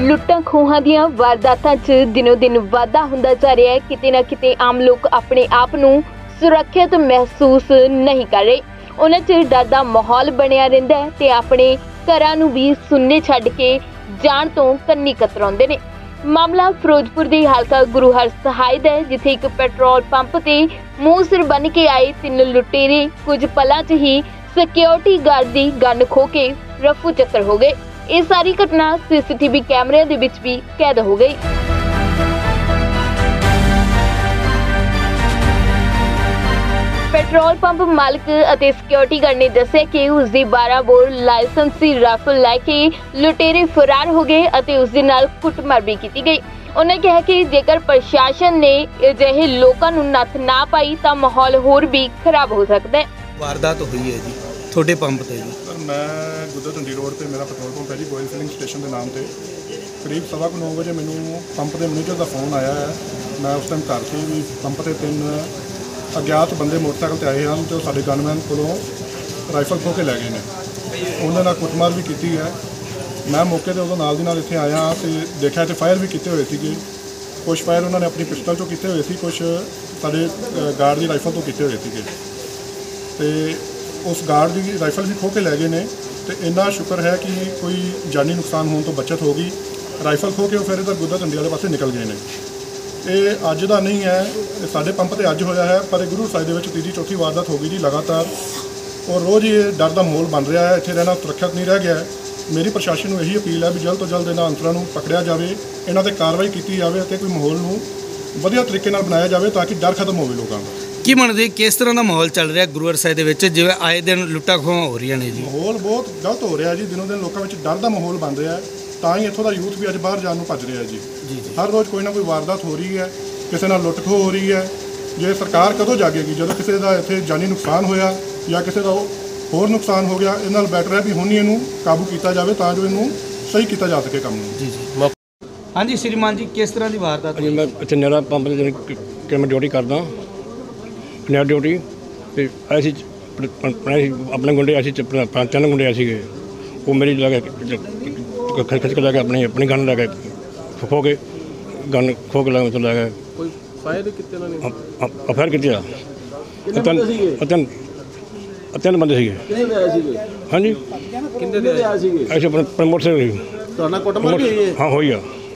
लुट्टां खोहां दीआं वारदातां 'च दिनों दिन वाधा हुंदा जा रहा है। किते ना किते आम लोग अपने आप नूं सुरक्षित महसूस नहीं कर रहे। उन्हां 'च डर दा माहौल बनिया रहिंदा है ते अपने घरां नूं भी सुन्ने छड्ड के जाण तो कन्नी कतराउंदे ने। मामला फिरोजपुर दे हलका गुरु हर सहायद है, जिथे एक पेट्रोल पंप ते मूंह सिर बन के आए 3 लुटेरे कुछ पलां 'च ही सिक्योरिटी गार्ड दी गन खो के रफू चक्कर हो गए। ये सारी घटना सीसीटीवी कैमरे दे विच भी कैद हो गई। पेट्रोल पंप मालिक ਅਤੇ सिक्योरिटी गार्ड ने दस्सिया कि उसकी 12 बोर लाइसेंसी राइफल लैके लुटेरे फरार हो गए और उसके नाल कुटमार भी की गई। उन्होंने कहा कि जेकर प्रशासन ने अजिहे लोगों को नੱਥ ना पाई तो माहौल होर भी खराब हो सकता है। वारदात हुई है जी थोड़े पंप ते जी। सर मैं गुद्दर ढंडी रोड पे मेरा पेट्रोल पंप है जी, ऑयल फिलिंग स्टेशन के नाम से करीब 9:15 बजे मैनू पंप के मैनेजर का फोन आया है। मैं उस टाइम घर से भी पंप से 3 अज्ञात बंदे मोटरसाइकिल पर आए हैं तो साढ़े गनमैन को राइफल खो के लै गए हैं। उन्होंने कुटमार भी की है। मैं मौके पर उदों नाल दी नाल इत्थे आया तो देखा तो फायर भी किए हुए थे। कुछ फायर उन्होंने अपनी पिस्टल चों किए हुए थे, कुछ साढ़े गार्ड की राइफल तो किए हुए थे तो उस गार्ड की राइफल भी खो के लै गए ने। तो इन्ना शुक्र है कि कोई जानी नुकसान होने तो बचत होगी। राइफल खो के फिर इधर गुद्दर ढंडी वाले पासे निकल गए हैं। ये अज का नहीं है, साढ़े पंप से अज होया है, पर गुरु साहिब के तीजी चौथी वारदात हो गई जी लगातार। और रोज़ ये डर का माहौल बन रहा है, इत्थे रहना सुरक्षित नहीं रह गया है। मेरी प्रशासन को यही अपील है भी जल्द तो जल्द इन्हां अंसरां नूं पकड़िया जाए, इन्हां ते कार्रवाई की जाए तो कोई माहौल नूं वधिया तरीके नाल बनाया जाए ताकि डर खत्म हो लोगों का। की मनदे किस तरह का माहौल चल रहा गुरुवार साहिब दे विच, जिवें आए दिन लुट्टा खोहां हो रही ने जी? माहौल बहुत गलत हो रहा है जी, दिनों दिन लोगों में डर का माहौल बन रहा है। तो ही इत्थों का यूथ भी अज बाहर जाने भज रहा है जी। हर रोज़ कोई ना कोई वारदात हो रही है, किसी नाल लुट खो हो रही है। जे सरकार कदों जागेगी जो किसी का इत्थे जानी नुकसान होया या किसी का होर नुकसान हो गया, इस नाल बैटर है भी हुण इहनूं काबू किया जाए तो जो इहनूं सही किया जा सके काम नूं। जी हाँ जी श्रीमान जी, किस तरह की वारदात? जी मैं इतने नहरा पंप कि मैं ड्यूटी करदा नहर ड्यूटी तो ऐसी अपने गुंडे ऐसी 3 गुंडे ऐसे गए, वो मेरी लगे खिंच के लगे अपनी गन लगे खो के गन खो के लगे लै गए। फायर किया 3 बंदे सी। हाँ जी ऐसे अपने मोटरसाइकिल हाँ हो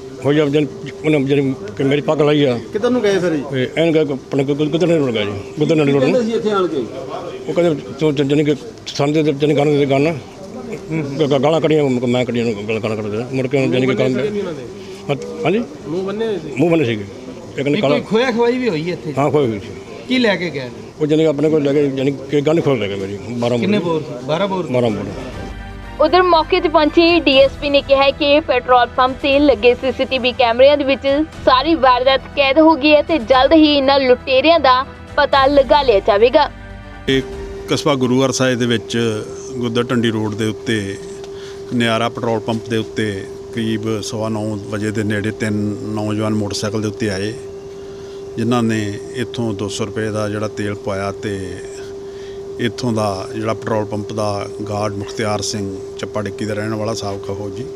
जन मेरी पग लाई आ किधर गए फिर एन गए अपने गुद्दर नहीं गए जी। गुद्दर नहीं वो कहते जनी कि सामने जनी गन गाला कड़ियाँ मैं कड़ियाँ गाला कड़ते मुड़ के जनी कि हाँ जी मूँह बने सी। एक खोया खवाई भी हुई है? हाँ खोई हुई सी। की लैके गए वो जनी अपने को लगे यानी कि गन खोल लगे मेरी 12 बोर। उधर मौके ते पहुंची डीएसपी ने कहा कि पेट्रोल पंप से लगे सीसीटीवी कैमरिਆਂ ਦੇ ਵਿੱਚ सारी वारदात कैद हो गई है तो जल्द ही इन्हां लुटेरिਆਂ ਦਾ पता लगा लिया जाएगा। कस्बा गुरु हर साहिब ਦੇ ਵਿੱਚ ਗੁੱਦਰ ਢੰਡੀ ਰੋਡ ਦੇ ਉੱਤੇ ਨਿਆਰਾ ਪੈਟਰੋਲ ਪੰਪ ਦੇ ਉੱਤੇ करीब 9:15 ਵਜੇ ਦੇ ਨੇੜੇ 3 ਨੌਜਵਾਨ ਮੋਟਰਸਾਈਕਲ ਦੇ ਉੱਤੇ ਆਏ, ਜਿਨ੍ਹਾਂ ਨੇ ਇੱਥੋਂ 200 ਰੁਪਏ ਦਾ ਜਿਹੜਾ ਤੇਲ ਪਾਇਆ ਤੇ ਇੱਥੋਂ ਦਾ ਜਿਹੜਾ ਪੈਟਰੋਲ ਪੰਪ ਦਾ ਗਾਰਡ ਮੁਖਤਿਆਰ ਸਿੰਘ ਚੱਪਾ ਡਿੱਕੀ ਦਾ ਰਹਿਣ ਵਾਲਾ ਸਾਬਕਾ ਫੌਜੀ,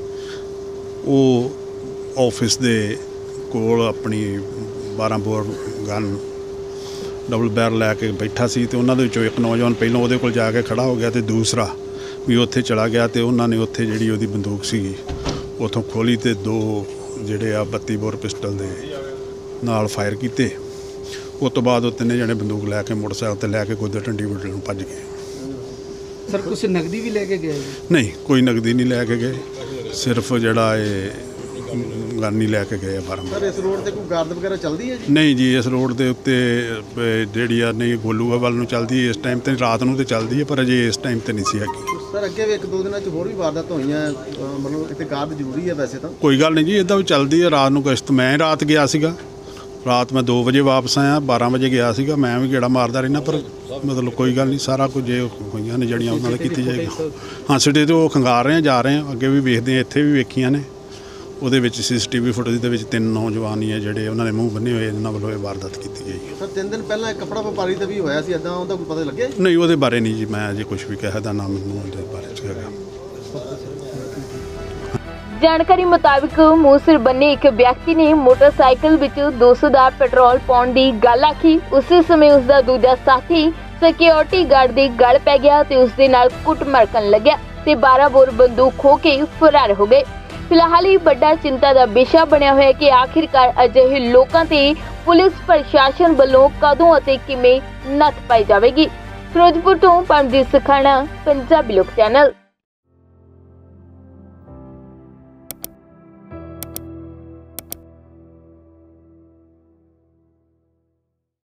ਉਹ ਆਫਿਸ ਦੇ ਕੋਲ ਆਪਣੀ 12 ਬੋਰ ਗਨ ਡਬਲ ਬੈਰਲ ਲੈ ਕੇ ਬੈਠਾ ਸੀ ਤੇ ਉਹਨਾਂ ਦੇ ਵਿੱਚੋਂ ਇੱਕ ਨੌਜਵਾਨ ਪਹਿਲਾਂ ਉਹਦੇ ਕੋਲ ਜਾ ਕੇ ਖੜਾ ਹੋ ਗਿਆ ਤੇ ਦੂਸਰਾ ਵੀ ਉੱਥੇ ਚਲਾ ਗਿਆ ਤੇ ਉਹਨਾਂ ਨੇ ਉੱਥੇ ਜਿਹੜੀ ਉਹਦੀ ਬੰਦੂਕ ਸੀਗੀ ਉੱਥੋਂ ਖੋਲੀ ਤੇ 2 ਜਿਹੜੇ ਆ 32 ਬੋਰ ਪਿਸਟਲ ਦੇ ਨਾਲ फायर किए। उस तो बाद 3 जने बंदूक लैके मोटरसाइकिल ते लैके गुद्दर ढंडी बड़े भज गए। सर कुछ नकदी भी लैके गए? नहीं कोई नकदी नहीं लैके गए, सिर्फ जड़ा गन ही लैके गए बारह। सर इस रोड ते कोई गार्ड वगैरह चलती है जी? नहीं जी इस रोड के उत्ते जी नहीं गोलूआ वाल चलती है, इस टाइम तो रात को तो चलती है पर अजे इस टाइम तो नहीं सी हैगी। सर अगे भी 1-2 दिन होर भी वारदात हुई है, मतलब इतने गार्ड जरूरी है वैसे तो? कोई गल नहीं जी, इदा भी चलती है रात को गश्त। मैं रात गया सीगा, रात मैं 2 बजे वापस आया, 12 बजे गया सीगा, मैं भी गेड़ा मारदा रहना पर मतलब कोई गल नहीं, सारा कुछ जो हुई ने जड़ियाँ उन्होंने की जाएगी। हाँ सिटी तो खंगार रहे हैं, जा रहे हैं, अगे भी वेखते हैं, इत्थे भी वेखियां ने। वो CCTV फुटेज के 3 नौजवान ही है जोड़े उन्होंने मूँह बने हुए, इन्होंने वालों वारदात की गई। सर 3 दिन पहले कपड़ा व्यापारी का भी होया सी, इदां उहदा कोई पता लगे? नहीं वो बारे नहीं जी, मैं अजे कुछ भी कहदा ना मैनूं उहदे बारे च हैगा। ਜਾਣਕਾਰੀ ਮੁਤਾਬਿਕ ਮੂੰਹ ਸਿਰ ਬੰਨੇ ਇੱਕ ਵਿਅਕਤੀ ਨੇ ਮੋਟਰਸਾਈਕਲ ਵਿੱਚ 200 ਦਾ ਪੈਟਰੋਲ ਪਾਉਣ ਦੀ ਗੱਲ ਆਖੀ। ਉਸੇ ਸਮੇਂ ਉਸ ਦਾ ਦੂਜਾ ਸਾਥੀ ਸਿਕਿਉਰਿਟੀ ਗਾਰਡ ਦੇ ਗਲ ਪੈ ਗਿਆ ਤੇ ਉਸ ਦੇ ਨਾਲ ਕੁੱਟਮਾਰ ਕਰਨ ਲੱਗਿਆ ਤੇ 12 ਬੋਰ ਬੰਦੂਕ ਖੋ ਕੇ ਫਰਾਰ ਹੋ ਗਏ। ਫਿਲਹਾਲ ਇਹ ਵੱਡਾ ਚਿੰਤਾ ਦਾ ਵਿਸ਼ਾ ਬਣਿਆ ਹੋਇਆ ਕਿ ਆਖਿਰਕਾਰ ਅਜਿਹੇ ਲੋਕਾਂ ਤੇ ਪੁਲਿਸ ਪ੍ਰਸ਼ਾਸਨ ਵੱਲੋਂ ਕਦੋਂ ਅਤੇ ਕਿਵੇਂ ਨੱਥ ਪਾਈ ਜਾਵੇਗੀ। ਫਿਰੋਜ਼ਪੁਰ ਤੋਂ ਪਰਮਜੀਤ ਸਖਾਣਾ, ਪੰਜਾਬੀ ਲੋਕ ਚੈਨਲ।